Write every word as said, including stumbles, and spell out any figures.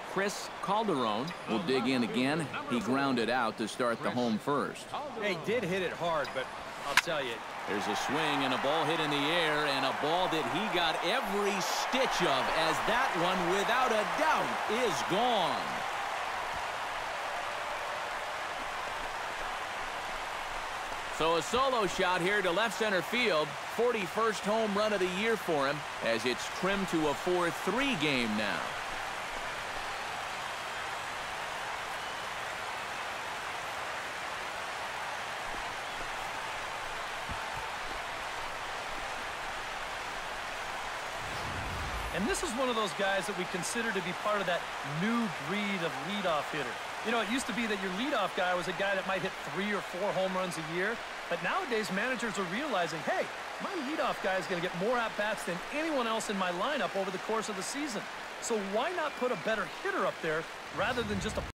Chris Calderon will dig in again. He grounded out to start the home first. They did hit it hard, but I'll tell you. There's a swing and a ball hit in the air, and a ball that he got every stitch of, as that one, without a doubt, is gone. So a solo shot here to left center field. forty-first home run of the year for him, as it's trimmed to a four three game now. And this is one of those guys that we consider to be part of that new breed of leadoff hitter. You know, it used to be that your leadoff guy was a guy that might hit three or four home runs a year. But nowadays, managers are realizing, hey, my leadoff guy is going to get more at-bats than anyone else in my lineup over the course of the season. So why not put a better hitter up there rather than just a